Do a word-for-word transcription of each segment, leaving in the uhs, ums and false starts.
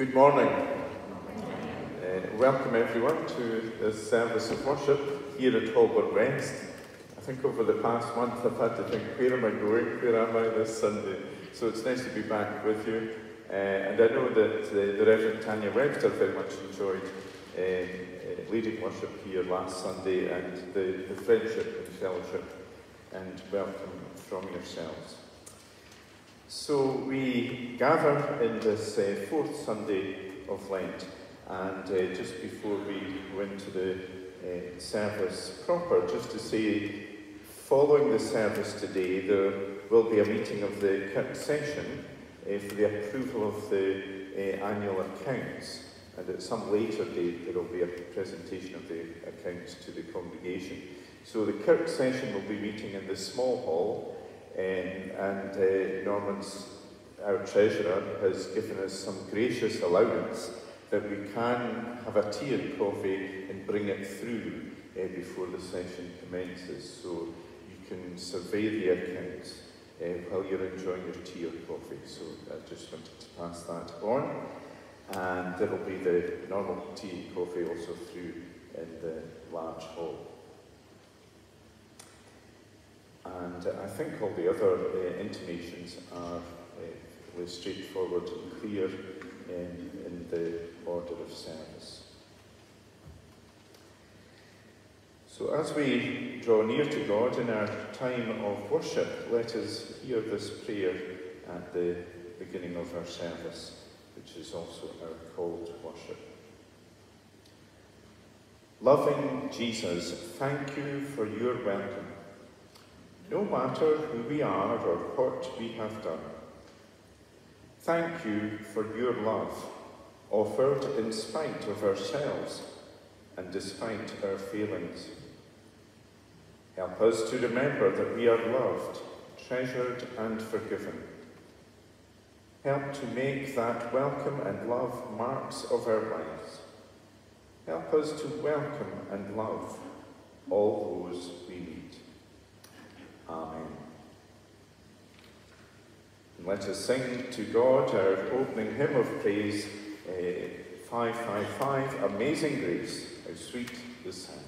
Good morning. Uh, welcome everyone to this service of worship here at Holburn West. I think over the past month I've had to think, where am I going? Where am I this Sunday? So it's nice to be back with you. Uh, and I know that uh, the Reverend Tanya Webster very much enjoyed uh, uh, leading worship here last Sunday, and the, the friendship and fellowship and welcome from yourselves. So we gather in this uh, fourth Sunday of Lent, and uh, just before we go into the uh, service proper, just to say, following the service today, there will be a meeting of the Kirk Session uh, for the approval of the uh, annual accounts, and at some later date there will be a presentation of the accounts to the congregation. So the Kirk Session will be meeting in the small hall. Um, and uh, Norman's, our treasurer, has given us some gracious allowance that we can have a tea and coffee and bring it through uh, before the session commences. So you can survey the accounts uh, while you're enjoying your tea or coffee. So I just wanted to pass that on. And there will be the normal tea and coffee also through in the large hall. And uh, I think all the other uh, intimations are uh, straightforward and clear in, in the order of service. So as we draw near to God in our time of worship, let us hear this prayer at the beginning of our service, which is also our call to worship. Loving Jesus, thank you for your welcome. No matter who we are or what we have done, thank you for your love, offered in spite of ourselves and despite our failings. Help us to remember that we are loved, treasured and forgiven. Help to make that welcome and love marks of our lives. Help us to welcome and love all those we meet. Amen. And let us sing to God our opening hymn of praise, uh, five five five, Amazing Grace, how sweet the sound.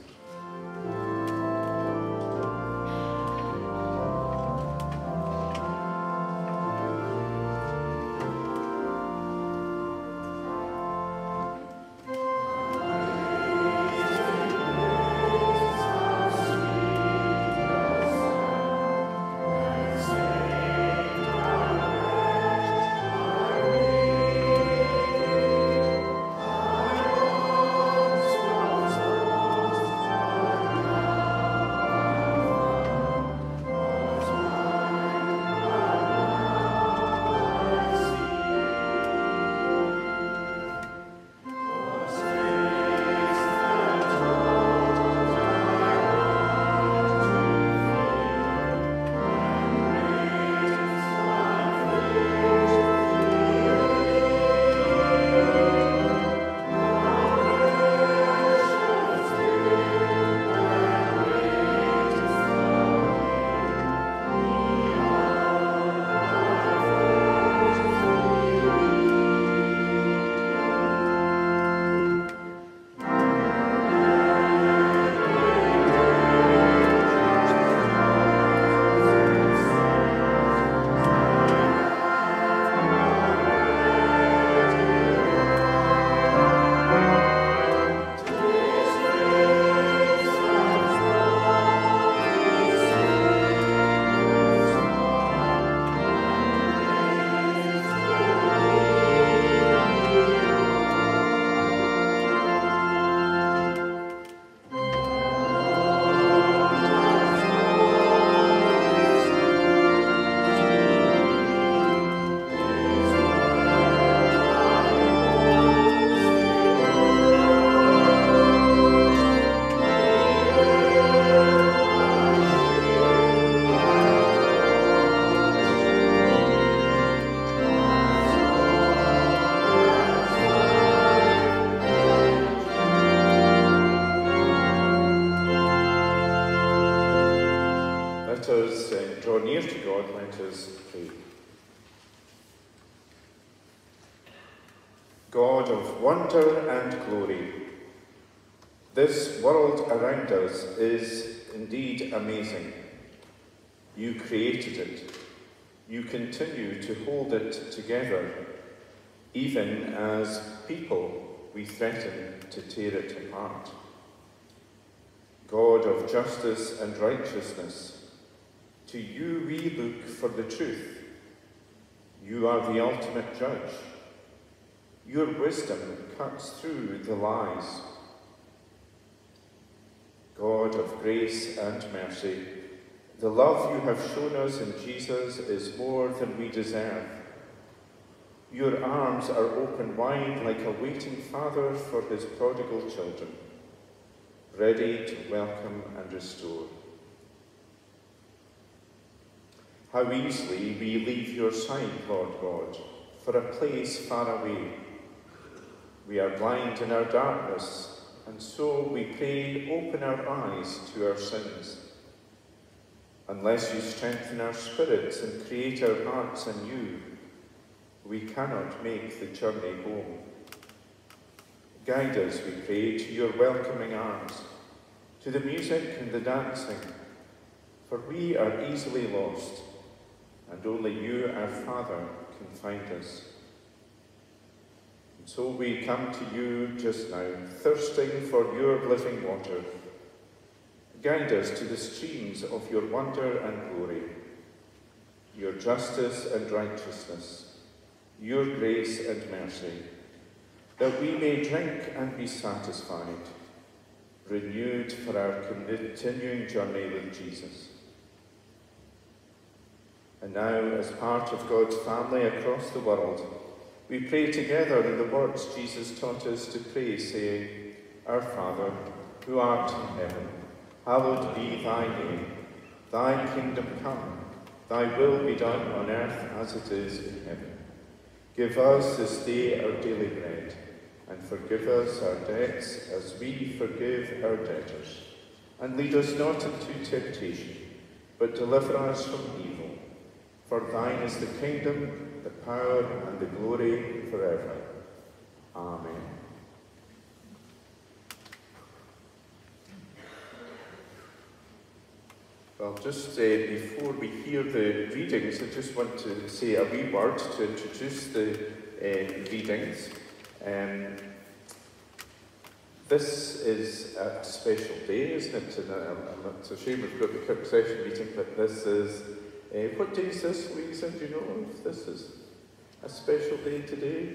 God of wonder and glory. This world around us is indeed amazing. You created it. You continue to hold it together, even as people we threaten to tear it apart. God of justice and righteousness, to you we look for the truth. You are the ultimate judge. Your wisdom cuts through the lies. God of grace and mercy, the love you have shown us in Jesus is more than we deserve. Your arms are open wide like a waiting father for his prodigal children, ready to welcome and restore. How easily we leave your side, Lord God, for a place far away. We are blind in our darkness, and so we pray, open our eyes to our sins. Unless you strengthen our spirits and create our hearts anew, we cannot make the journey home. Guide us, we pray, to your welcoming arms, to the music and the dancing, for we are easily lost, and only you, our Father, can find us. And so we come to you just now, thirsting for your living water. Guide us to the streams of your wonder and glory, your justice and righteousness, your grace and mercy, that we may drink and be satisfied, renewed for our continuing journey with Jesus. And now, as part of God's family across the world, we pray together in the words Jesus taught us to pray, saying, Our Father, who art in heaven, hallowed be thy name. Thy kingdom come, thy will be done on earth as it is in heaven. Give us this day our daily bread, and forgive us our debts as we forgive our debtors. And lead us not into temptation, but deliver us from evil. For thine is the kingdom, the power, and the glory forever. Amen. Well, just uh, before we hear the readings, I just want to say a wee word to introduce the uh, readings. Um, this is a special day, isn't it? And uh, it's a shame we've got the Kirk session meeting, but this is, uh, what day is this, Lisa? Do you know if this is a special day today?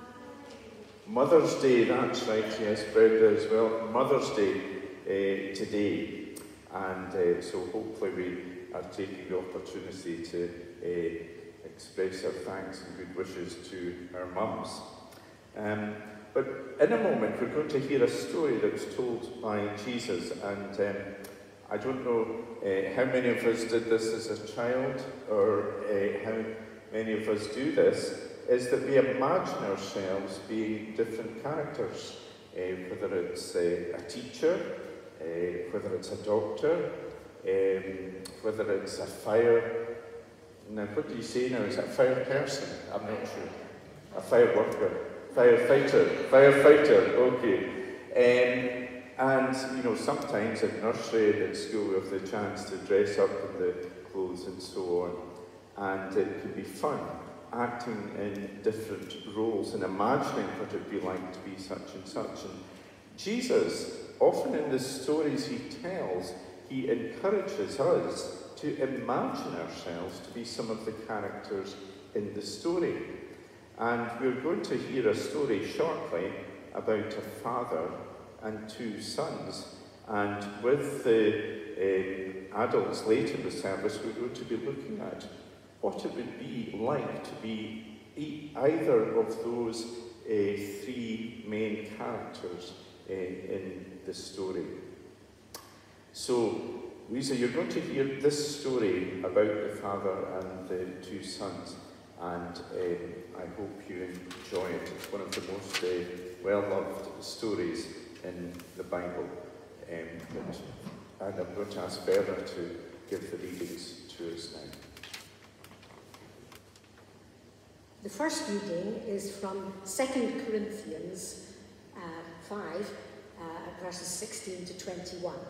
Mother's Day, that's right, yes, Brenda as well. Mother's Day uh, today. And uh, so hopefully we are taking the opportunity to uh, express our thanks and good wishes to our mums. Um, but in a moment we're going to hear a story that was told by Jesus, and um, I don't know uh, how many of us did this as a child, or uh, how many of us do this, is that we imagine ourselves being different characters, uh, whether it's uh, a teacher, Uh, whether it's a doctor, um, whether it's a fire, now what do you say now, is that a fire person? I'm not sure. A fire worker, firefighter, firefighter, okay. Um, and, you know, sometimes at nursery and at school we have the chance to dress up in the clothes and so on. And it can be fun, acting in different roles and imagining what it would be like to be such and such. And Jesus, often in the stories he tells, he encourages us to imagine ourselves to be some of the characters in the story. And we're going to hear a story shortly about a father and two sons. And with the um, adults later in the service, we're going to be looking at what it would be like to be either of those uh, three main characters uh, in the story. So, Lisa, you're going to hear this story about the father and the two sons, and um, I hope you enjoy it. It's one of the most uh, well-loved stories in the Bible. Um, but, and I'm going to ask Bernard to give the readings to us now. The first reading is from Second Corinthians uh, five, uh, verses sixteen to twenty-one.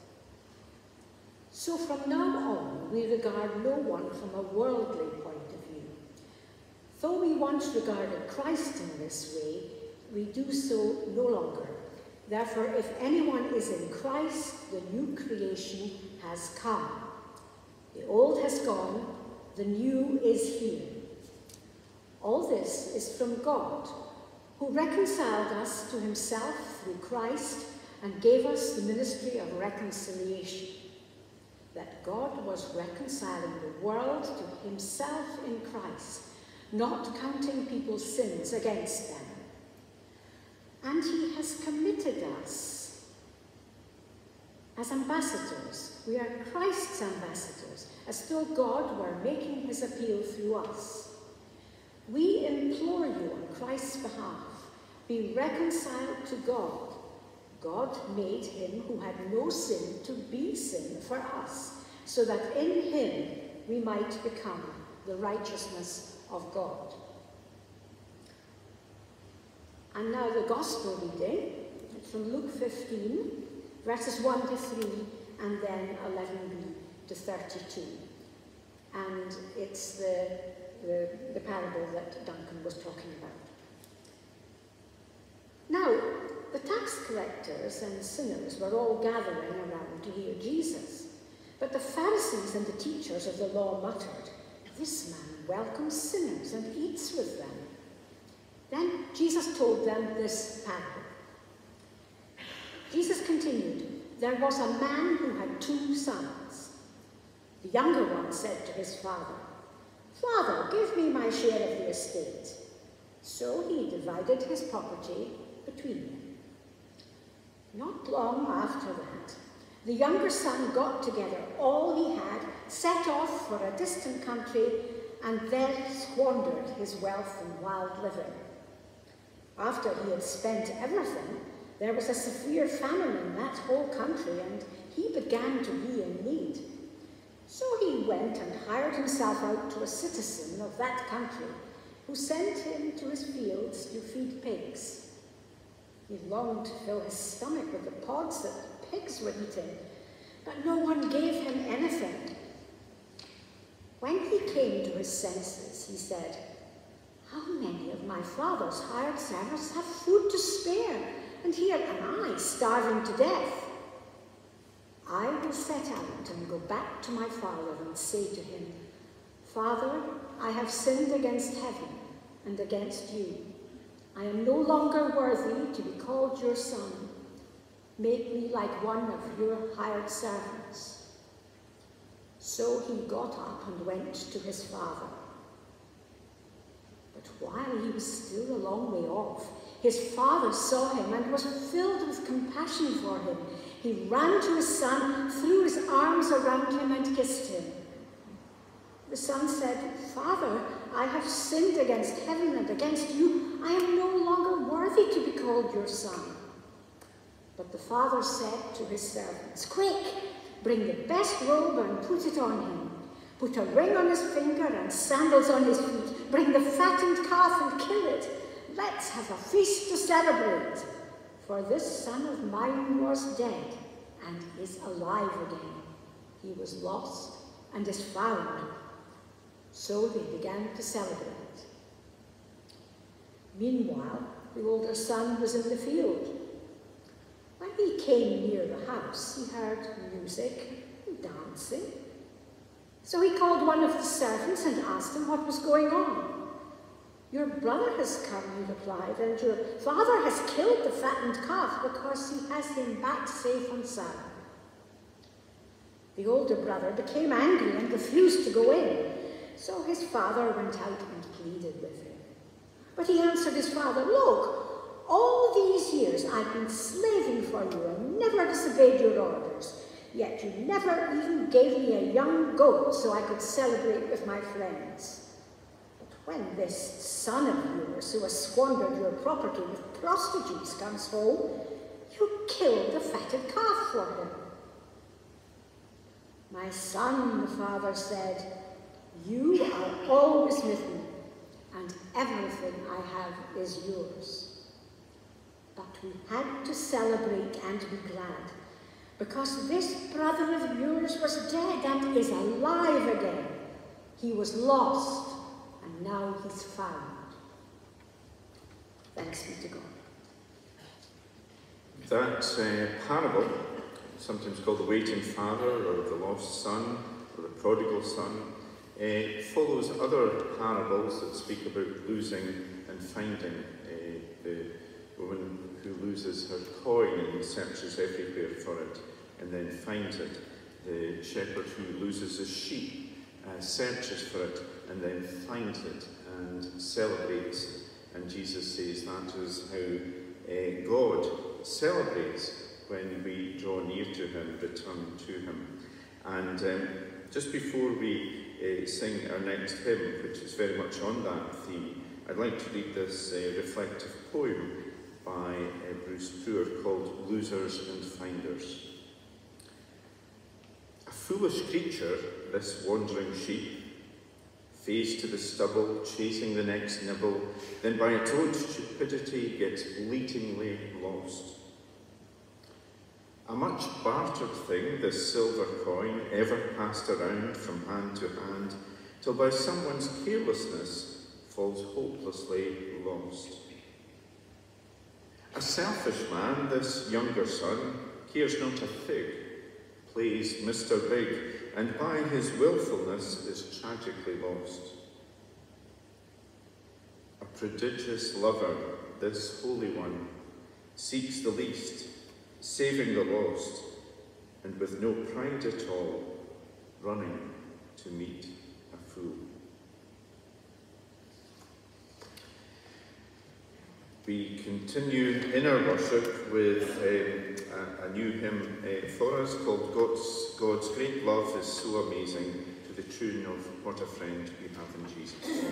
So from now on, we regard no one from a worldly point of view. Though we once regarded Christ in this way, we do so no longer. Therefore, if anyone is in Christ, the new creation has come. The old has gone, the new is here. All this is from God, who reconciled us to himself through Christ and gave us the ministry of reconciliation. That God was reconciling the world to himself in Christ, not counting people's sins against them. And he has committed us as ambassadors. We are Christ's ambassadors, as though God were making his appeal through us. We implore you on Christ's behalf, be reconciled to God. God made him who had no sin to be sin for us, so that in him we might become the righteousness of God. And now the Gospel reading, it's from Luke fifteen, verses one to three, and then eleven b to thirty-two. And it's the, the, the parable that Duncan was talking about. Now, the tax collectors and sinners were all gathering around to hear Jesus. But the Pharisees and the teachers of the law muttered, "This man welcomes sinners and eats with them." Then Jesus told them this parable. Jesus continued, "There was a man who had two sons. The younger one said to his father, 'Father, give me my share of the estate.' So he divided his property between them. Not long after that, the younger son got together all he had, set off for a distant country, and there squandered his wealth in wild living. After he had spent everything, there was a severe famine in that whole country, and he began to be in need. So he went and hired himself out to a citizen of that country, who sent him to his fields to feed pigs. He longed to fill his stomach with the pods that the pigs were eating, but no one gave him anything. When he came to his senses, he said, 'How many of my father's hired servants have food to spare, and here am I, starving to death? I will set out and go back to my father and say to him, Father, I have sinned against heaven and against you. I am no longer worthy to be called your son. Make me like one of your hired servants.' So he got up and went to his father. But while he was still a long way off, his father saw him and was filled with compassion for him. He ran to his son, threw his arms around him and kissed him. The son said, 'Father, I have sinned against heaven and against you. I am no longer worthy to be called your son.' But the father said to his servants, 'Quick, bring the best robe and put it on him. Put a ring on his finger and sandals on his feet. Bring the fattened calf and kill it. Let's have a feast to celebrate. For this son of mine was dead and is alive again. He was lost and is found.' So they began to celebrate. Meanwhile, the older son was in the field. When he came near the house, he heard music and dancing. So he called one of the servants and asked him what was going on. 'Your brother has come,' he replied, 'and your father has killed the fattened calf because he has him back safe and sound.' The older brother became angry and refused to go in. So his father went out and pleaded with him. But he answered his father, 'Look, all these years I've been slaving for you and never disobeyed your orders. Yet you never even gave me a young goat so I could celebrate with my friends. But when this son of yours who has squandered your property with prostitutes comes home, you kill the fatted calf for him.' 'My son,' the father said, 'you are always with me, and everything I have is yours. But we had to celebrate and be glad, because this brother of yours was dead and is alive again. He was lost, and now he's found. Thanks be to God. That uh, parable, sometimes called the waiting father, or the lost son, or the prodigal son, uh, follows other parables that speak about losing and finding. Uh, the woman who loses her coin and searches everywhere for it, and then finds it. The shepherd who loses his sheep uh, searches for it, and then finds it, and celebrates. And Jesus says that is how uh, God celebrates when we draw near to him, return to him. And um, just before we uh, sing our next hymn, which is very much on that theme, I'd like to read this uh, reflective poem by uh, Bruce Poor called Losers and Finders. A foolish creature, this wandering sheep, face to the stubble, chasing the next nibble, then by its own stupidity gets bleatingly lost. A much bartered thing, this silver coin, ever passed around from hand to hand, till by someone's carelessness falls hopelessly lost. A selfish man, this younger son, cares not a fig, plays Mister Big, and by his willfulness is tragically lost. A prodigious lover, this holy one, seeks the least, saving the lost, and with no pride at all, running to meet a fool. We continue in our worship with um, a, a new hymn uh, for us called God's, God's Great Love is So Amazing, to the tune of What a Friend We Have in Jesus.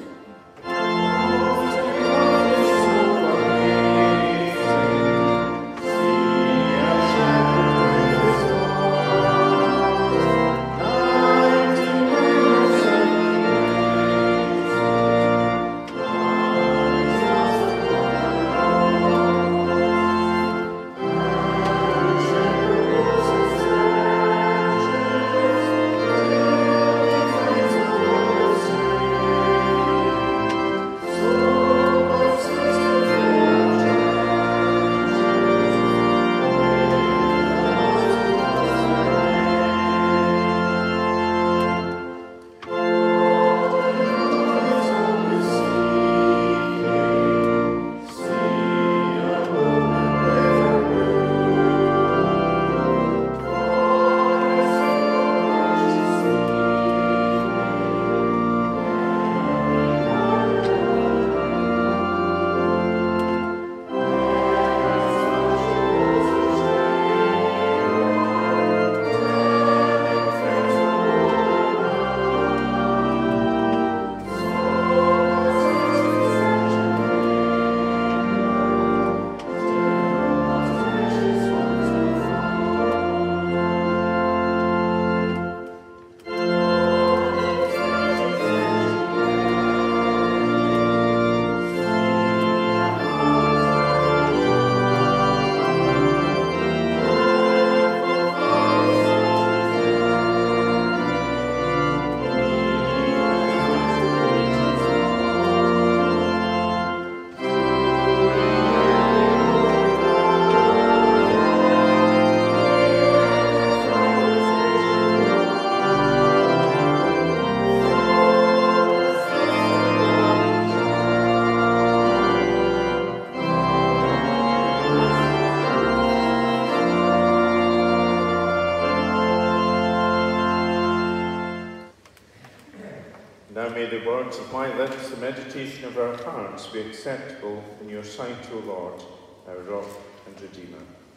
Now may the words of my lips, the meditation of our hearts be acceptable in your sight, O Lord, our rock and redeemer.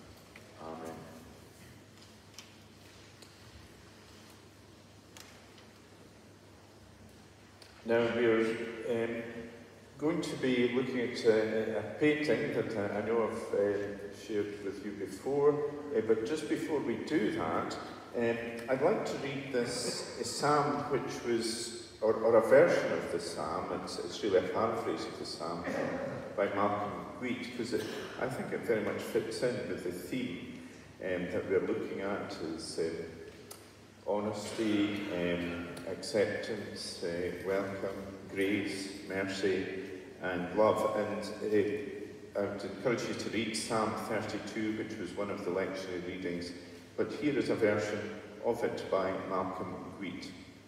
Amen. Now we're um, going to be looking at uh, a painting that uh, I know I've uh, shared with you before, uh, but just before we do that, um, I'd like to read this a psalm which was or, or a version of the psalm. It's, it's really a paraphrase of the psalm by Malcolm Wheat, because I think it very much fits in with the theme um, that we're looking at, is um, honesty, um, acceptance, uh, welcome, grace, mercy, and love. And uh, I would encourage you to read Psalm thirty-two, which was one of the lectionary readings, but here is a version of it by Malcolm Wheat.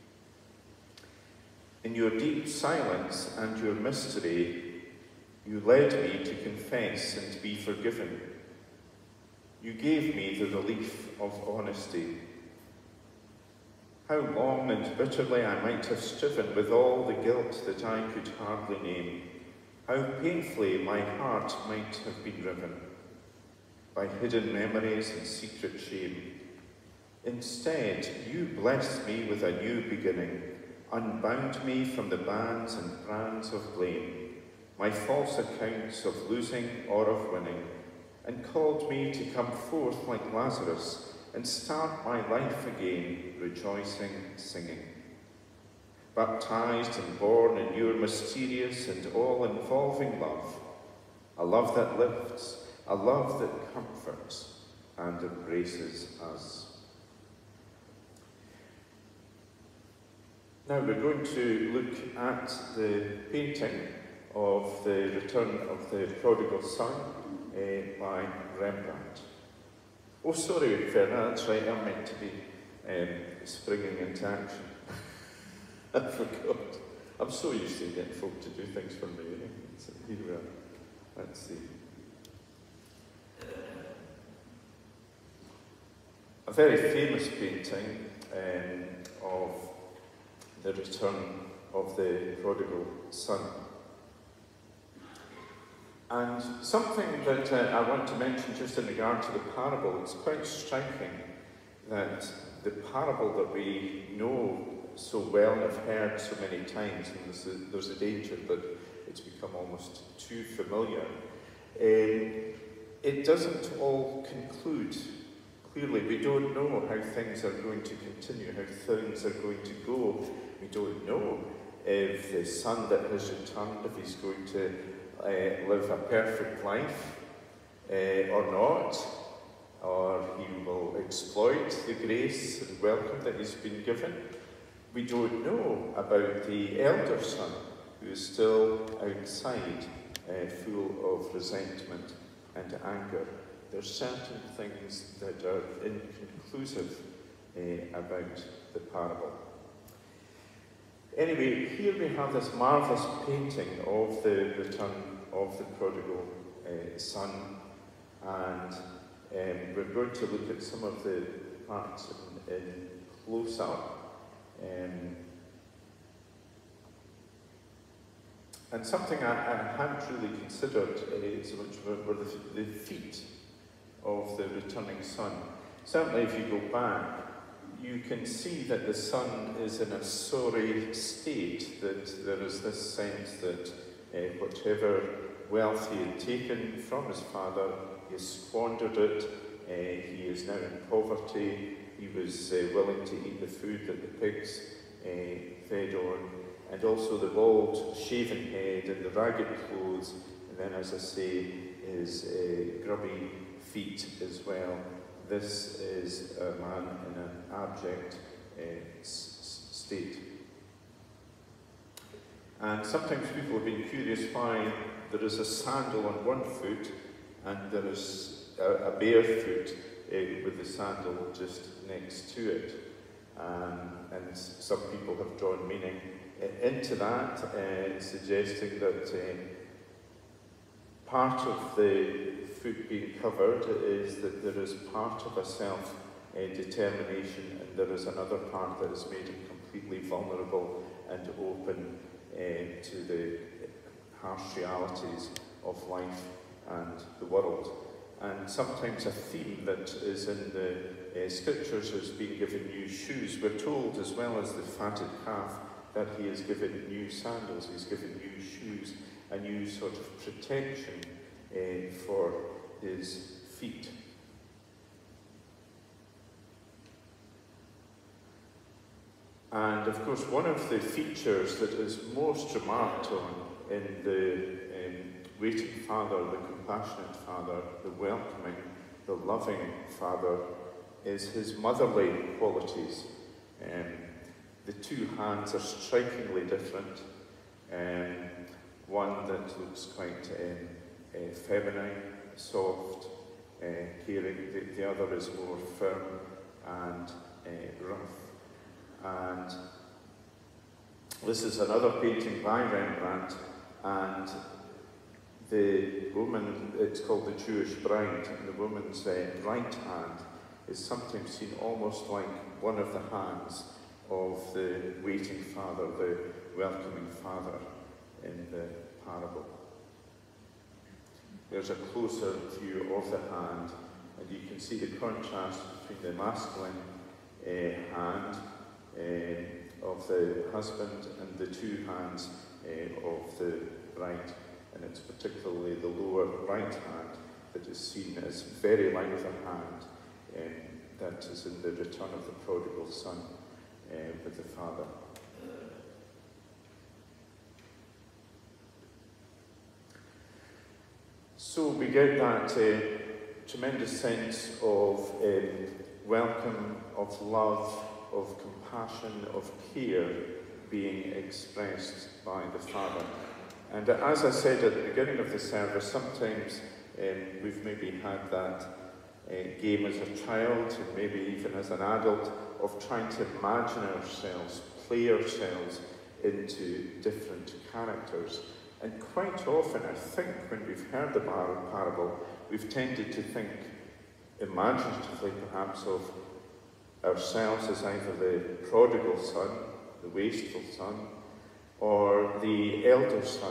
In your deep silence and your mystery, you led me to confess and be forgiven. You gave me the relief of honesty. How long and bitterly I might have striven with all the guilt that I could hardly name. How painfully my heart might have been riven by hidden memories and secret shame. Instead, you blessed me with a new beginning, unbound me from the bands and brands of blame, my false accounts of losing or of winning, and called me to come forth like Lazarus and start my life again, rejoicing, singing. Baptized and born in your mysterious and all-involving love, a love that lifts, a love that comforts and embraces us. Now we're going to look at the painting of the Return of the Prodigal Son uh, by Rembrandt. Oh, sorry, Verna, that's right, I'm meant to be um, springing into action. I forgot. I'm so used to getting folk to do things for me. Eh? So here we are. Let's see. A very famous painting um, of the Return of the Prodigal Son. And something that uh, I want to mention just in regard to the parable, it's quite striking that the parable that we know so well and have heard so many times, and there's a, there's a danger that it's become almost too familiar, um, it doesn't all conclude clearly. We don't know how things are going to continue, how things are going to go. We don't know if the son that has returned, if he's going to uh, live a perfect life uh, or not, or he will exploit the grace and welcome that he's been given. We don't know about the elder son, who is still outside, uh, full of resentment and anger. There's certain things that are inconclusive uh, about the parable. Anyway, here we have this marvellous painting of the return of the prodigal uh, son, and um, we're going to look at some of the parts in, in close-up. Um, and something I, I hadn't really considered is which were, were the, the feet of the returning son. Certainly if you go back, you can see that the son is in a sorry state, that there is this sense that uh, whatever wealth he had taken from his father, he has squandered it, uh, he is now in poverty, he was uh, willing to eat the food that the pigs uh, fed on, and also the bald, shaven head and the ragged clothes, and then, as I say, his uh, grubby feet as well. This is a man in an abject uh, s state. And sometimes people have been curious why there is a sandal on one foot and there is a, a bare foot uh, with the sandal just next to it. Um, and some people have drawn meaning uh, into that, uh, suggesting that uh, part of the foot being covered is that there is part of a self-determination uh, and there is another part that has made him completely vulnerable and open uh, to the harsh realities of life and the world. And sometimes a theme that is in the uh, scriptures is being given new shoes. We're told, as well as the fatted calf, that he is given new sandals, he's given new shoes, a new sort of protection uh, for his feet. And of course, one of the features that is most remarked on in the um, waiting Father, the compassionate Father, the welcoming, the loving Father, is his motherly qualities. Um, the two hands are strikingly different. Um, one that looks quite um, uh, feminine, soft, uh, caring. The, the other is more firm and uh, rough. And this is another painting by Rembrandt, and the woman, it's called the Jewish Bride, and the woman's uh, right hand is sometimes seen almost like one of the hands of the waiting Father, the welcoming Father in the parable. There's a closer view of the hand, and you can see the contrast between the masculine uh, hand uh, of the husband and the two hands uh, of the bride. And it's particularly the lower right hand that is seen as very like the hand um, that is in the return of the prodigal son uh, with the father. So we get that uh, tremendous sense of um, welcome, of love, of compassion, of care being expressed by the Father. And as I said at the beginning of the service, sometimes um, we've maybe had that uh, game as a child, and maybe even as an adult, of trying to imagine ourselves, play ourselves into different characters. And quite often, I think, when we've heard the parable, we've tended to think imaginatively, perhaps, of ourselves as either the prodigal son, the wasteful son, or the elder son.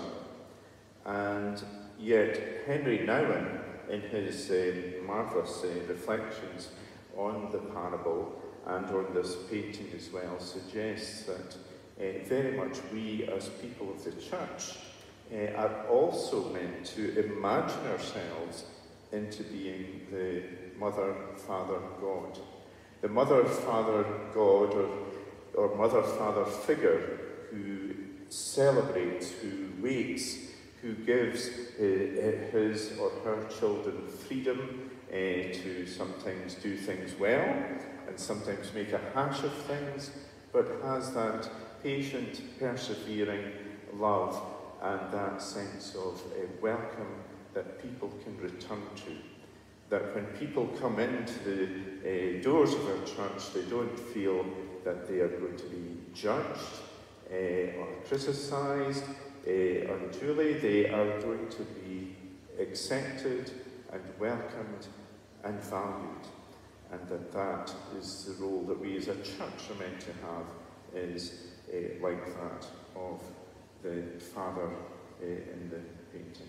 And yet, Henry Nouwen, in his uh, marvellous uh, reflections on the parable and on this painting as well, suggests that uh, very much we, as people of the church, uh, are also meant to imagine ourselves into being the Mother, Father, God. The Mother, Father, God, or, or Mother, Father figure who celebrates, who waits, who gives uh, his or her children freedom uh, to sometimes do things well and sometimes make a hash of things, but has that patient, persevering love and that sense of uh, welcome that people can return to. That when people come into the uh, doors of our church, they don't feel that they are going to be judged uh, or criticised uh, unduly. They are going to be accepted and welcomed and valued. And that that is the role that we as a church are meant to have, is uh, like that of the Father uh, in the painting.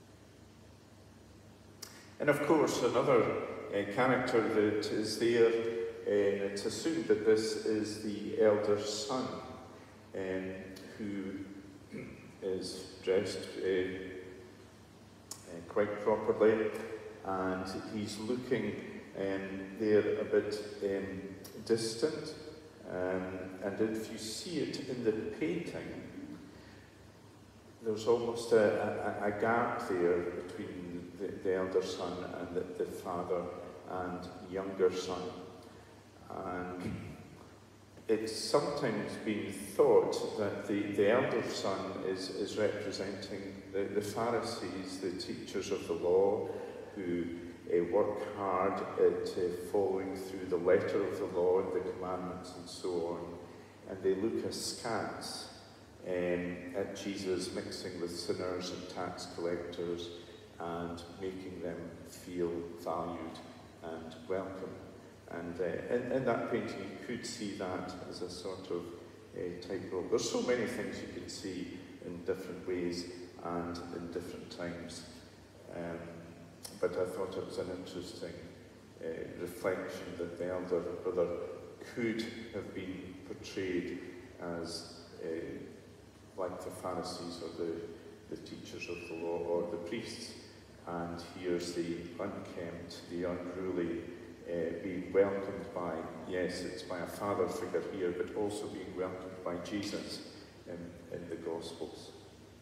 And of course, another uh, character that is there, uh, it's assumed that this is the elder son, um, who is dressed uh, uh, quite properly, and he's looking um, there a bit um, distant. Um, and if you see it in the painting, there's almost a, a, a gap there between the, the elder son and the, the father and younger son. And it's sometimes been thought that the, the elder son is, is representing the, the Pharisees, the teachers of the law, who uh, work hard at uh, following through the letter of the law and the commandments and so on. And they look askance Um, at Jesus mixing with sinners and tax collectors and making them feel valued and welcome. And uh, in, in that painting you could see that as a sort of uh, type role. There's so many things you can see in different ways and in different times. Um, but I thought it was an interesting uh, reflection that the elder brother could have been portrayed as uh, like the Pharisees or the, the teachers of the law or the priests. And here's the unkempt, the unruly, uh, being welcomed by by, yes, it's by a father figure here, but also being welcomed by Jesus in, in the Gospels.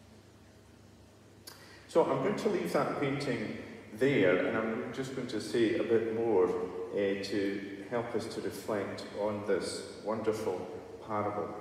So I'm going to leave that painting there, and I'm just going to say a bit more uh, to help us to reflect on this wonderful parable.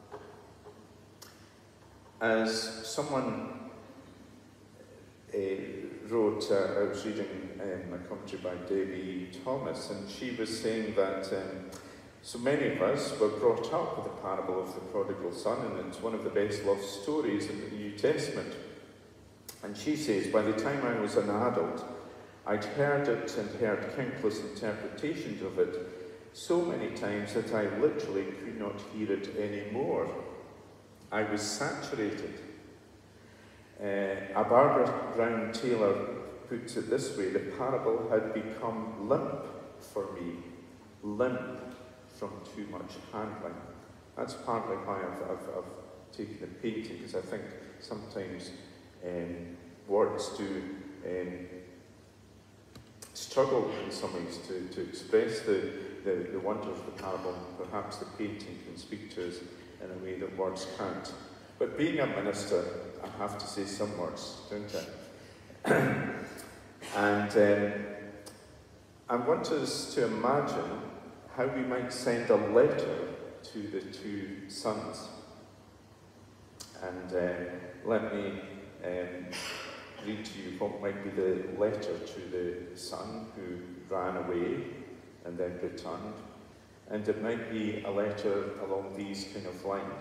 As someone uh, wrote, uh, I was reading um, a commentary by Debbie Thomas, and she was saying that um, so many of us were brought up with the parable of the prodigal son, and it's one of the best loved stories in the New Testament. And she says, by the time I was an adult, I'd heard it and heard countless interpretations of it so many times that I literally could not hear it anymore. I was saturated. Uh, a Barbara Brown Taylor puts it this way: the parable had become limp for me, limp from too much handling. That's partly why I've, I've, I've taken the painting, because I think sometimes um, words do um, struggle in some ways to, to express the, the, the wonder of the parable. Perhaps the painting can speak to us in a way that words can't. But being a minister, I have to say some words, don't I? and um, I want us to imagine how we might send a letter to the two sons. And uh, let me um, read to you what might be the letter to the son who ran away and then returned. And it might be a letter along these kind of lines.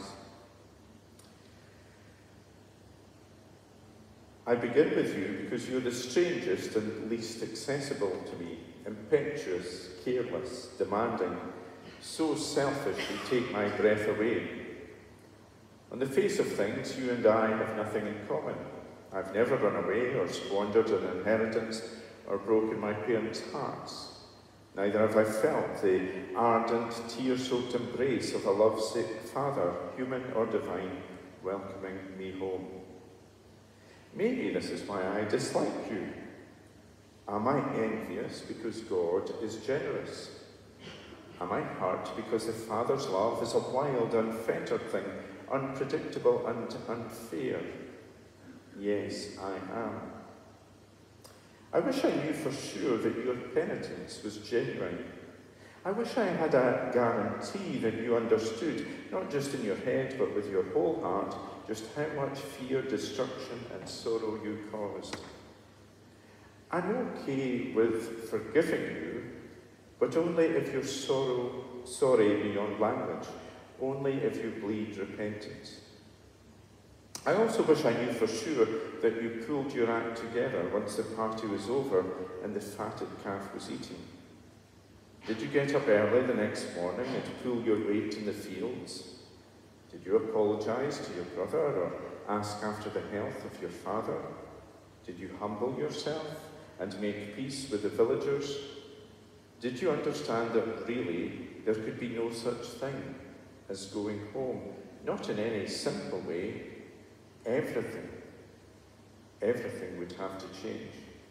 I begin with you because you're the strangest and least accessible to me, impetuous, careless, demanding, so selfish you take my breath away. On the face of things, you and I have nothing in common. I've never run away or squandered an inheritance or broken my parents' hearts. Neither have I felt the ardent, tear-soaked embrace of a lovesick father, human or divine, welcoming me home. Maybe this is why I dislike you. Am I envious because God is generous? Am I hurt because the Father's love is a wild, unfettered thing, unpredictable and unfair? Yes, I am. I wish I knew for sure that your penitence was genuine. I wish I had a guarantee that you understood, not just in your head, but with your whole heart, just how much fear, destruction, and sorrow you caused. I'm okay with forgiving you, but only if you're sorrow, sorry beyond language, only if you bleed repentance. I also wish I knew for sure that you pulled your act together once the party was over and the fatted calf was eaten. Did you get up early the next morning and pull your weight in the fields? Did you apologise to your brother or ask after the health of your father? Did you humble yourself and make peace with the villagers? Did you understand that really there could be no such thing as going home? Not in any simple way. Everything, everything would have to change.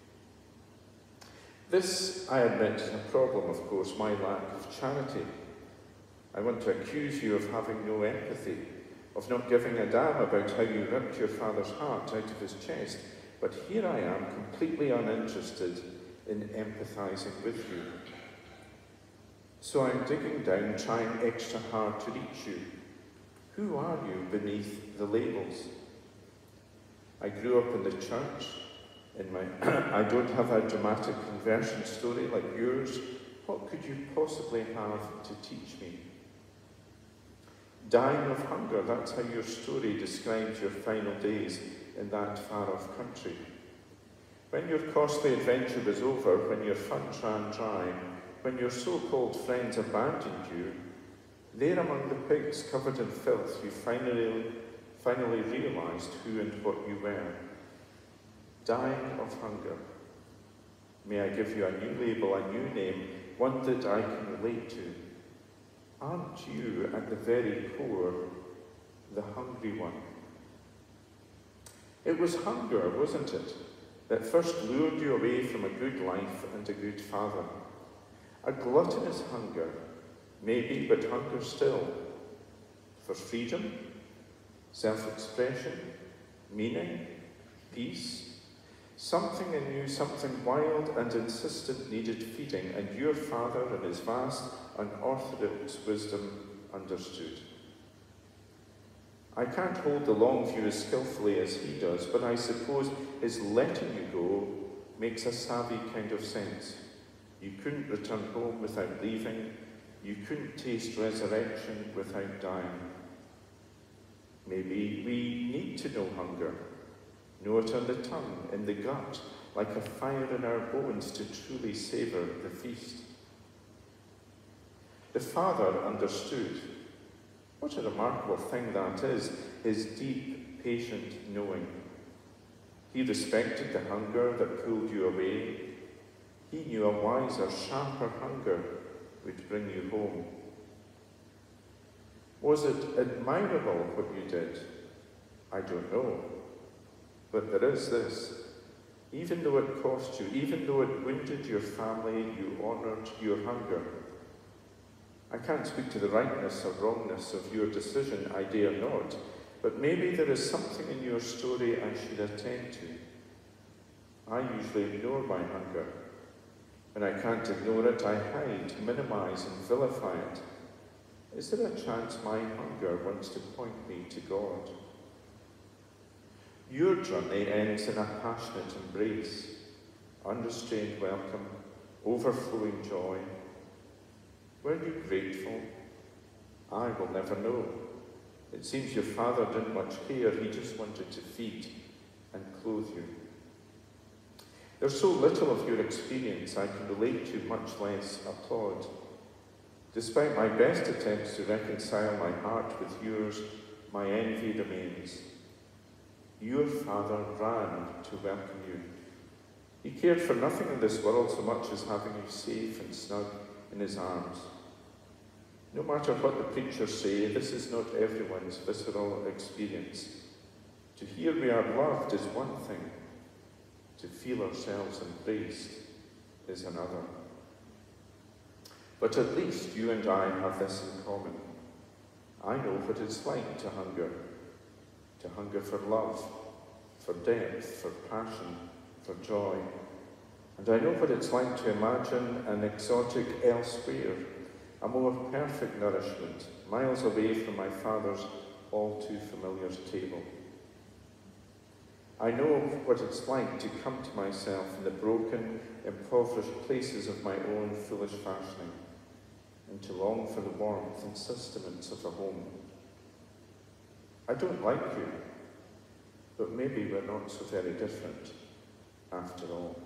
This, I admit, is a problem, of course, my lack of charity. I want to accuse you of having no empathy, of not giving a damn about how you ripped your father's heart out of his chest, but here I am, completely uninterested in empathising with you. So I'm digging down, trying extra hard to reach you. Who are you beneath the labels? I grew up in the church. In my, I don't have a dramatic conversion story like yours. What could you possibly have to teach me? Dying of hunger, that's how your story describes your final days in that far-off country. When your costly adventure was over, when your funds ran dry, when your so-called friends abandoned you, there among the pigs covered in filth, you finally, finally realised who and what you were. Dying of hunger. May I give you a new label, a new name, one that I can relate to. Aren't you, at the very core, the hungry one? It was hunger, wasn't it, that first lured you away from a good life and a good father. A gluttonous hunger, maybe, but hunger still. For freedom, self-expression, meaning, peace. Something in you, something wild and insistent needed feeding, and your father in his vast, unorthodox wisdom understood. I can't hold the long view as skillfully as he does, but I suppose his letting you go makes a savvy kind of sense. You couldn't return home without leaving. You couldn't taste resurrection without dying. Maybe we need to know hunger, know it on the tongue, in the gut, like a fire in our bones to truly savour the feast. The Father understood. What a remarkable thing that is, his deep, patient knowing. He respected the hunger that pulled you away. He knew a wiser, sharper hunger would bring you home. Was it admirable what you did? I don't know. But there is this. Even though it cost you, even though it wounded your family, you honoured your hunger. I can't speak to the rightness or wrongness of your decision, I dare not, but maybe there is something in your story I should attend to. I usually ignore my hunger. When I can't ignore it, I hide, minimise and vilify it. Is there a chance my hunger wants to point me to God? Your journey ends in a passionate embrace, unrestrained welcome, overflowing joy. Were you grateful? I will never know. It seems your father didn't much care, he just wanted to feed and clothe you. There's so little of your experience I can relate to, much less applaud. Despite my best attempts to reconcile my heart with yours, my envy remains. Your father ran to welcome you. He cared for nothing in this world so much as having you safe and snug in his arms. No matter what the preachers say, this is not everyone's visceral experience. To hear we are loved is one thing. To feel ourselves embraced is another. But at least you and I have this in common. I know what it's like to hunger. To hunger for love, for depth, for passion, for joy. And I know what it's like to imagine an exotic elsewhere, a more perfect nourishment, miles away from my father's all too familiar table. I know what it's like to come to myself in the broken, impoverished places of my own foolish fashioning, and to long for the warmth and sustenance of a home. I don't like you, but maybe we're not so very different after all.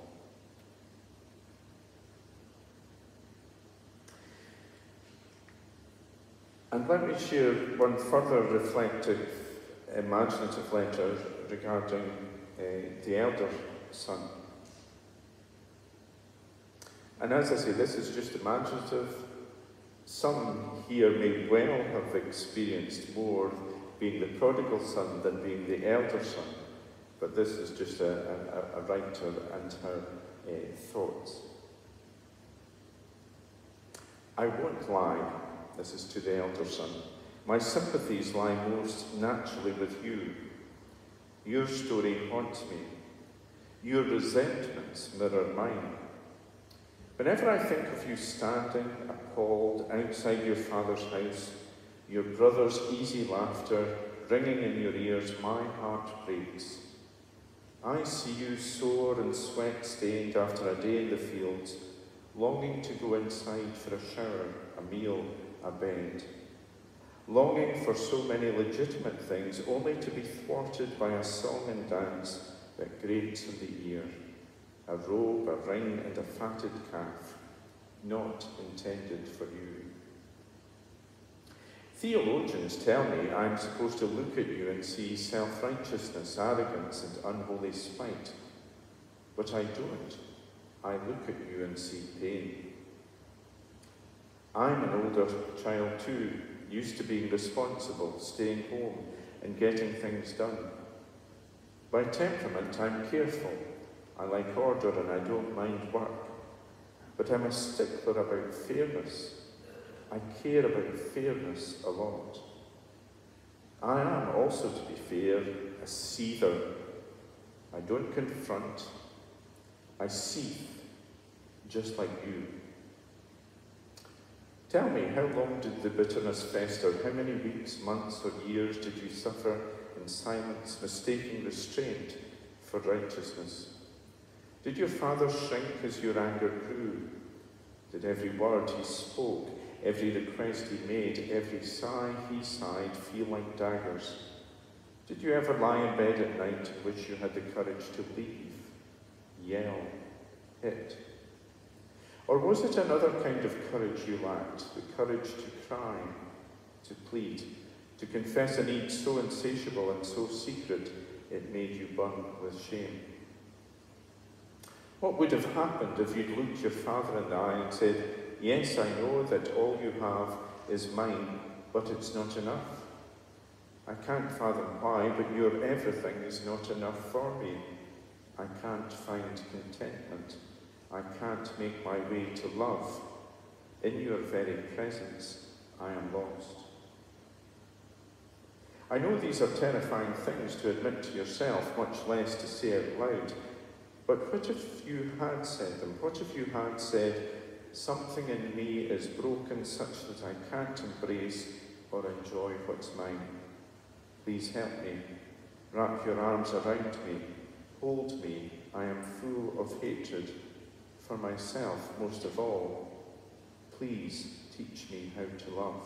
And let me share one further reflective, imaginative letter regarding uh, the elder son. And as I say, this is just imaginative. Some here may well have experienced more being the prodigal son than being the elder son, but this is just a, a, a writer and her uh, thoughts. I won't lie, this is to the elder son, my sympathies lie most naturally with you. Your story haunts me. Your resentments mirror mine. Whenever I think of you standing, appalled, outside your father's house, your brother's easy laughter ringing in your ears, my heart breaks. I see you sore and sweat-stained after a day in the fields, longing to go inside for a shower, a meal, a bed. Longing for so many legitimate things, only to be thwarted by a song and dance that grates in the ear. A robe, a ring, and a fatted calf, not intended for you. Theologians tell me I'm supposed to look at you and see self-righteousness, arrogance, and unholy spite. But I don't. I look at you and see pain. I'm an older child too, used to being responsible, staying home, and getting things done. By temperament, I'm careful. I like order and I don't mind work. but I'm a stickler about fairness. I care about fairness a lot. I am also, to be fair, a seether. I don't confront, I seethe, just like you. Tell me, how long did the bitterness fester? How many weeks, months, or years did you suffer in silence, mistaking restraint for righteousness? Did your father shrink as your anger grew? Did every word he spoke, every request he made, every sigh he sighed feel like daggers? Did you ever lie in bed at night in which you had the courage to leave, yell, hit? Or was it another kind of courage you lacked, the courage to cry, to plead, to confess a need so insatiable and so secret it made you burn with shame? What would have happened if you'd looked your father in the eye and said, yes, I know that all you have is mine, but it's not enough. I can't fathom why, but your everything is not enough for me. I can't find contentment. I can't make my way to love. In your very presence, I am lost. I know these are terrifying things to admit to yourself, much less to say out loud. But what if you had said them? What if you had said, something in me is broken such that I can't embrace or enjoy what's mine? Please help me. Wrap your arms around me. Hold me. I am full of hatred. For myself, most of all. Please teach me how to love.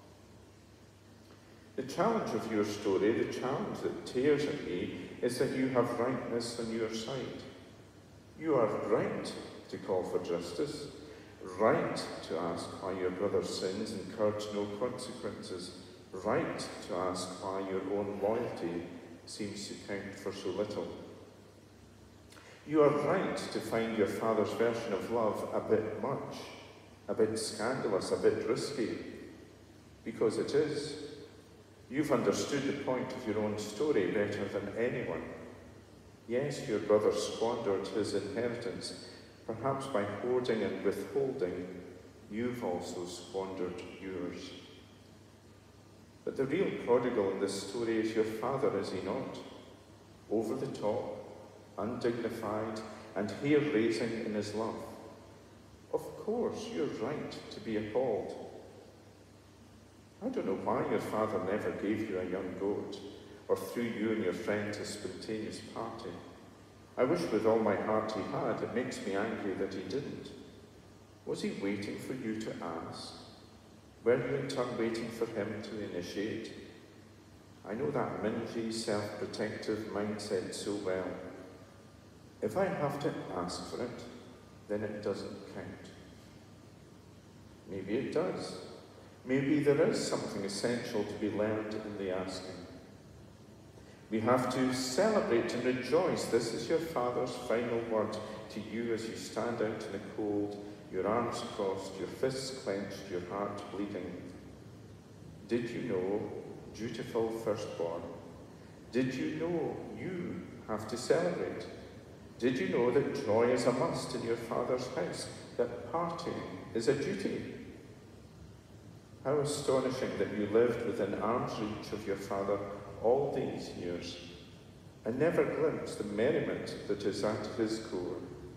The challenge of your story, the challenge that tears at me, is that you have rightness on your side. You are right to call for justice, right to ask why your brother sins and incurred no consequences, right to ask why your own loyalty seems to count for so little. You are right to find your father's version of love a bit much, a bit scandalous, a bit risky, because it is. You've understood the point of your own story better than anyone. Yes, your brother squandered his inheritance, perhaps by hoarding and withholding. You've also squandered yours. But the real prodigal in this story is your father, is he not? Over the top, undignified, and hair-raising in his love. Of course, you're right to be appalled. I don't know why your father never gave you a young goat, or threw you and your friends a spontaneous party. I wish with all my heart he had. It makes me angry that he didn't. Was he waiting for you to ask? Were you in turn waiting for him to initiate? I know that mingy, self-protective mindset so well. If I have to ask for it, then it doesn't count. Maybe it does. Maybe there is something essential to be learned in the asking. We have to celebrate and rejoice. This is your father's final word to you as you stand out in the cold, your arms crossed, your fists clenched, your heart bleeding. Did you know, dutiful firstborn, did you know you have to celebrate? Did you know that joy is a must in your father's house, that partying is a duty? How astonishing that you lived within arm's reach of your father all these years, and never glimpsed the merriment that is at his core.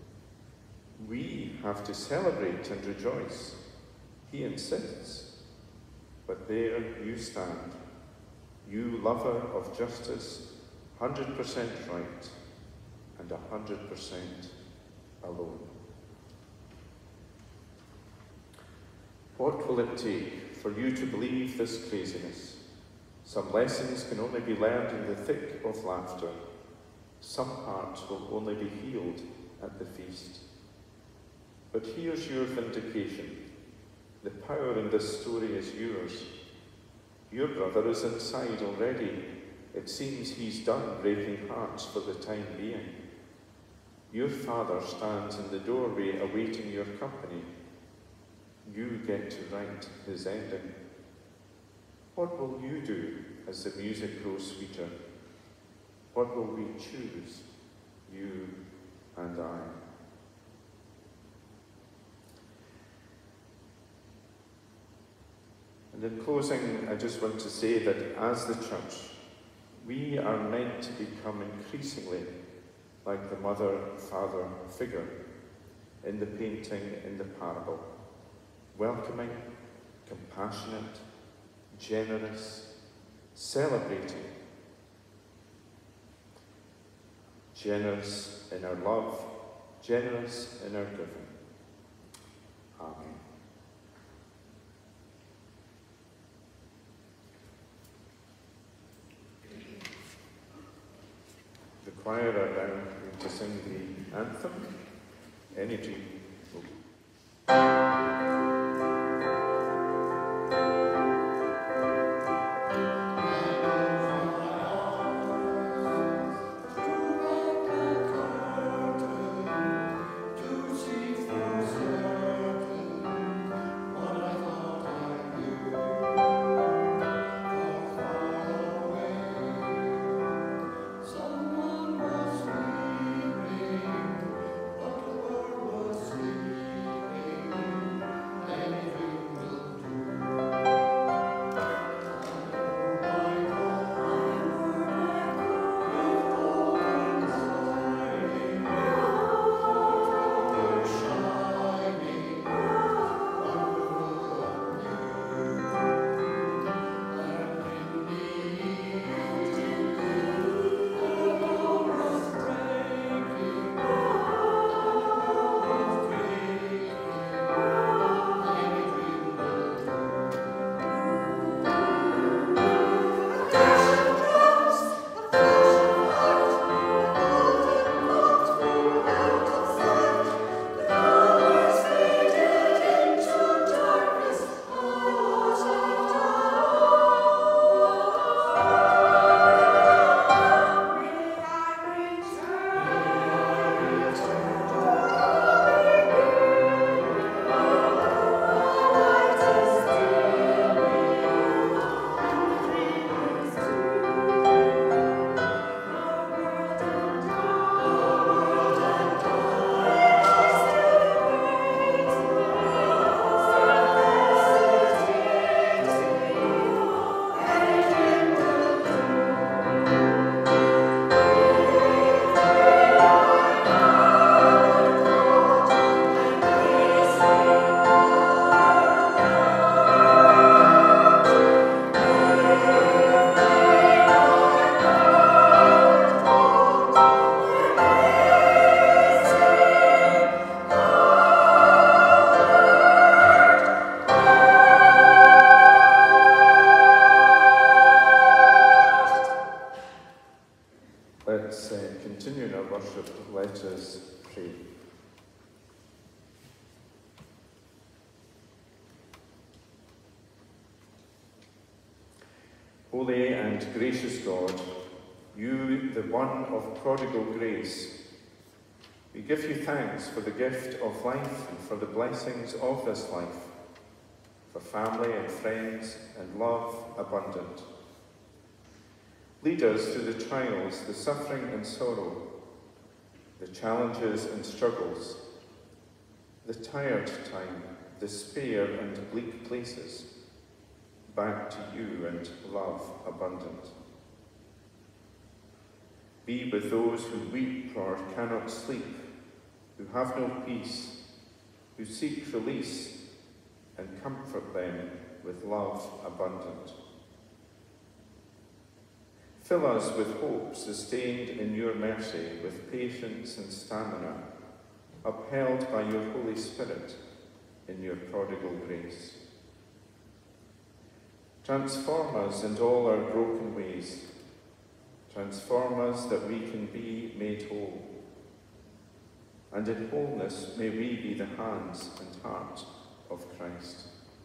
We have to celebrate and rejoice. He insists. But there you stand, you lover of justice, one hundred percent right, and one hundred percent alone. What will it take for you to believe this craziness? Some lessons can only be learned in the thick of laughter. Some hearts will only be healed at the feast. But here's your vindication. The power in this story is yours. Your brother is inside already. It seems he's done breaking hearts for the time being. Your father stands in the doorway awaiting your company. You get to write his ending. What will you do as the music grows sweeter? What will we choose, you and I? And in closing, I just want to say that as the church, we are meant to become increasingly like the mother-father figure in the painting, in the parable, welcoming, compassionate, generous, celebrating, generous in our love, generous in our giving. Amen. The choir are now going to sing the anthem, Any Dream. Let's uh, continue in our worship. Let us pray. Holy and gracious God, you, the one of prodigal grace, we give you thanks for the gift of life and for the blessings of this life, for family and friends and love abundant. Lead us through the trials, the suffering and sorrow, the challenges and struggles, the tired time, despair and bleak places, back to you and love abundant. Be with those who weep or cannot sleep, who have no peace, who seek release, and comfort them with love abundant. Fill us with hope sustained in your mercy, with patience and stamina, upheld by your Holy Spirit in your prodigal grace. Transform us in all our broken ways. Transform us that we can be made whole. And in wholeness may we be the hands and heart of Christ.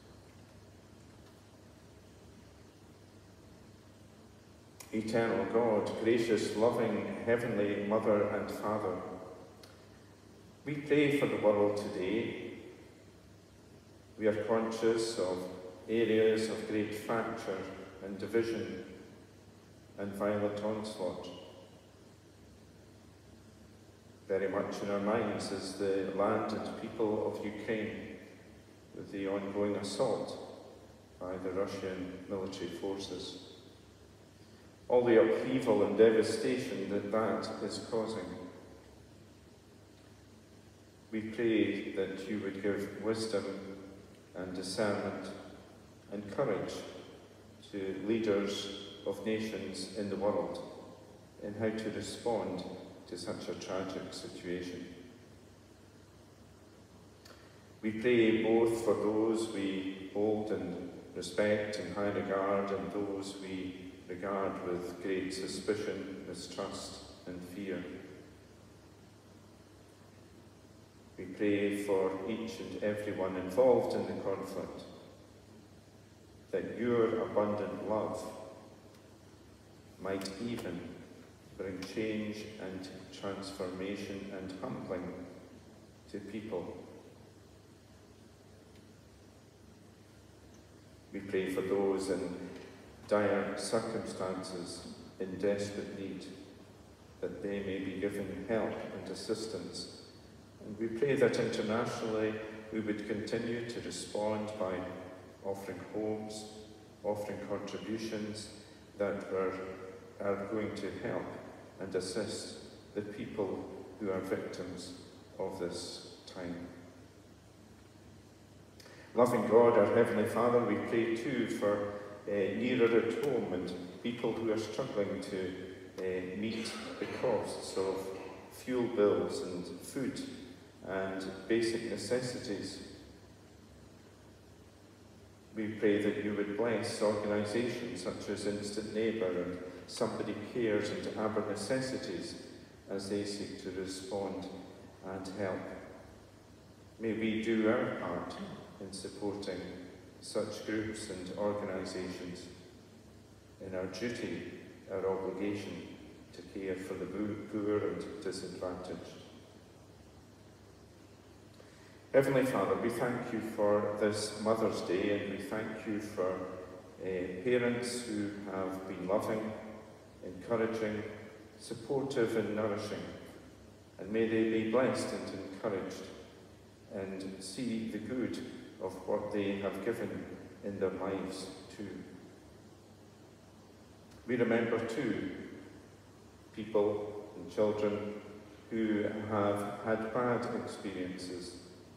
Eternal God, gracious, loving, heavenly Mother and Father, we pray for the world today. We are conscious of areas of great fracture and division and violent onslaught. Very much in our minds is the land and people of Ukraine with the ongoing assault by the Russian military forces. All the upheaval and devastation that that is causing. We pray that you would give wisdom and discernment and courage to leaders of nations in the world in how to respond to such a tragic situation. We pray both for those we hold in respect and high regard and those we regard with great suspicion, mistrust and fear. We pray for each and everyone involved in the conflict, that your abundant love might even bring change and transformation and humbling to people. We pray for those in dire circumstances, in desperate need, that they may be given help and assistance. And we pray that internationally we would continue to respond by offering homes, offering contributions that are, are going to help and assist the people who are victims of this time. Loving God, our Heavenly Father, we pray too for uh, nearer at home and people who are struggling to uh, meet the costs of fuel bills and food and basic necessities. We pray that you would bless organisations such as Instant Neighbour and Somebody Cares and Aber Necessities as they seek to respond and help. May we do our part in supporting such groups and organisations in our duty, our obligation to care for the poor and disadvantaged. Heavenly Father, we thank you for this Mother's Day, and we thank you for uh, parents who have been loving, encouraging, supportive and nourishing. And may they be blessed and encouraged and see the good of what they have given in their lives too. We remember too people and children who have had bad experiences,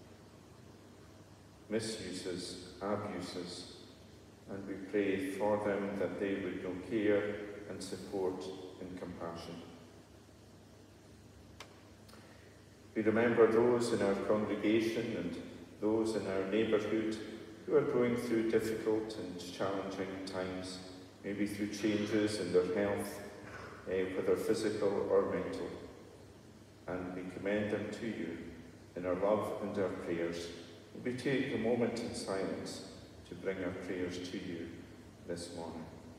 misuses, abuses, and we pray for them that they would know care and support and compassion. We remember those in our congregation and those in our neighbourhood who are going through difficult and challenging times, maybe through changes in their health, eh, whether physical or mental. And we commend them to you in our love and our prayers. And we take a moment in silence to bring our prayers to you this morning.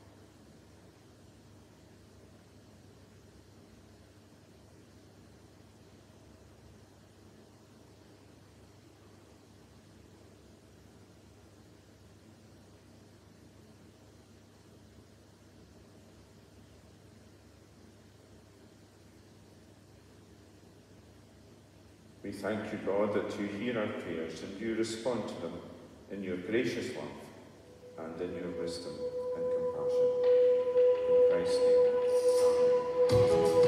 We thank you, God, that you hear our prayers and you respond to them in your gracious love and in your wisdom and compassion. In Christ's name, amen.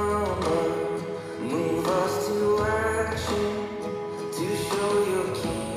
Move us to action to show your kingdom.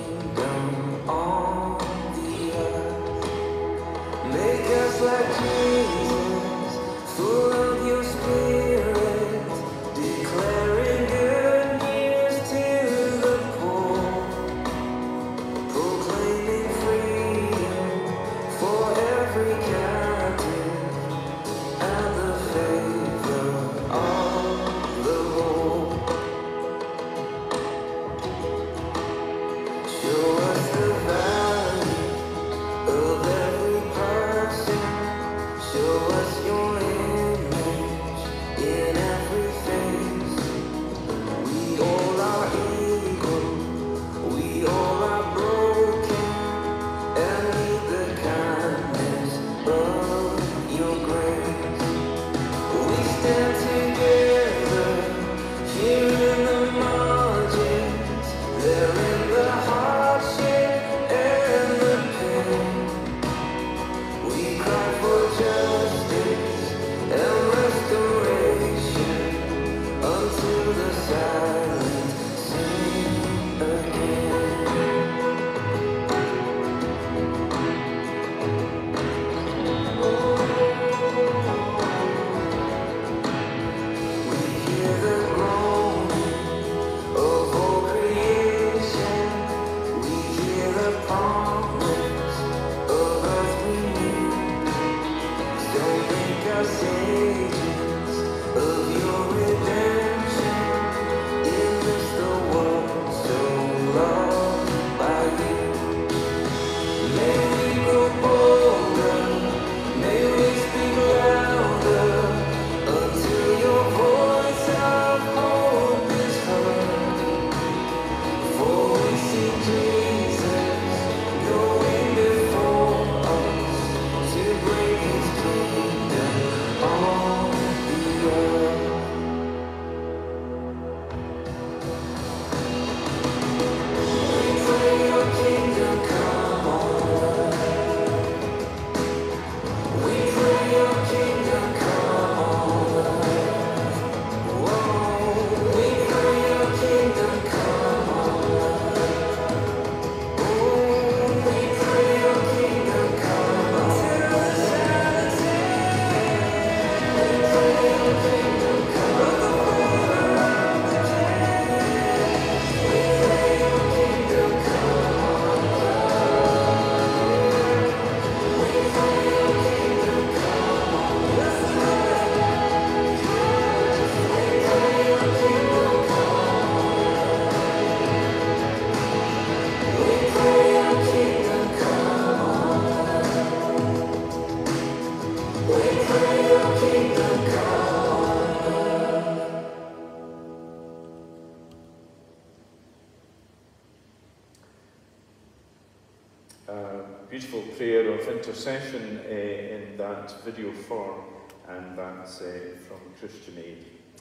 Beautiful prayer of intercession uh, in that video form, and that's uh, from Christian Aid.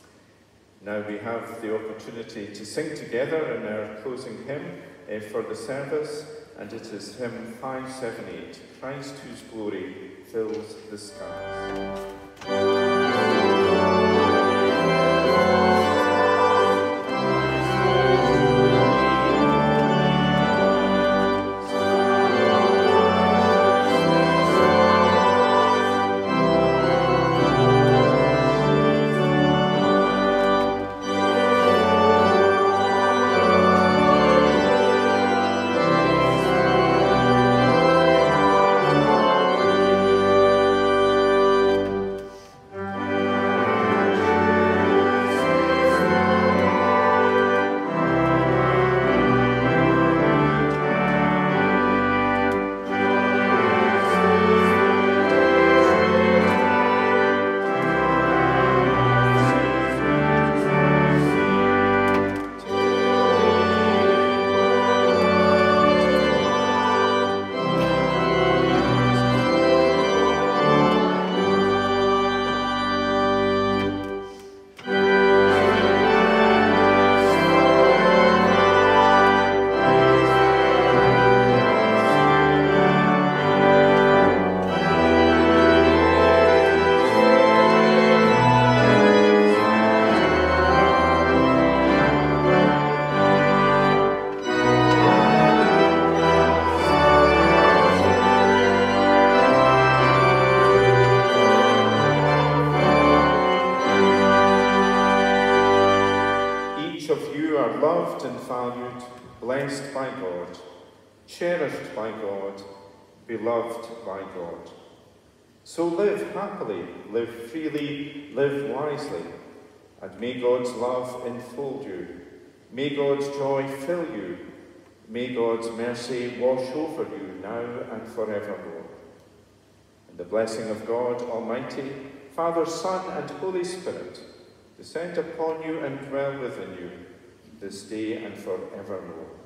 Now we have the opportunity to sing together in our closing hymn uh, for the service, and it is hymn five seven eight, Christ whose glory fills the skies. Blessed by God, cherished by God, beloved by God. So live happily, live freely, live wisely, and may God's love enfold you. May God's joy fill you. May God's mercy wash over you now and forevermore. And the blessing of God Almighty, Father, Son, and Holy Spirit, descend upon you and dwell within you, this day and forevermore.